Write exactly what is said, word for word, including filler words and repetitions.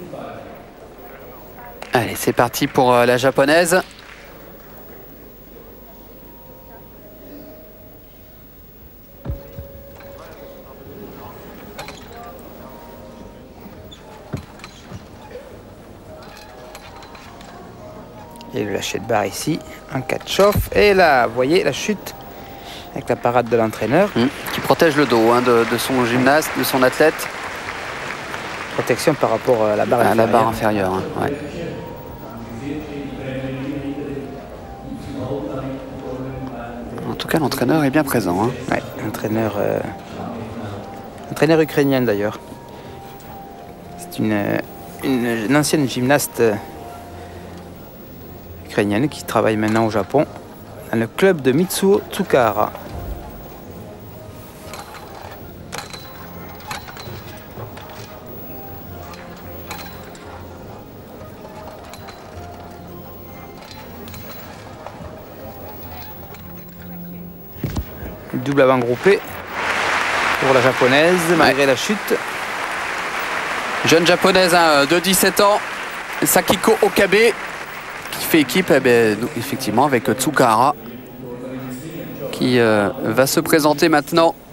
Allez, c'est parti pour euh, la japonaise. Et le lâcher de barre ici, un catch-off. Et là, vous voyez la chute avec la parade de l'entraîneur. Mmh, qui protège le dos hein, de, de son gymnaste, de son athlète. Protection par rapport à la barre à inférieure. la barre inférieure. Hein, ouais. En tout cas, l'entraîneur est bien présent. Hein. Ouais, entraîneur, euh, entraîneur ukrainien d'ailleurs. C'est une, une, une ancienne gymnaste ukrainienne qui travaille maintenant au Japon dans le club de Mitsuo Tsukahara. Double avant groupé pour la japonaise malgré ouais. la chute. Jeune japonaise hein, de dix-sept ans, Sakiko Okabe, qui fait équipe eh bien, effectivement avec Tsukahara, qui euh, va se présenter maintenant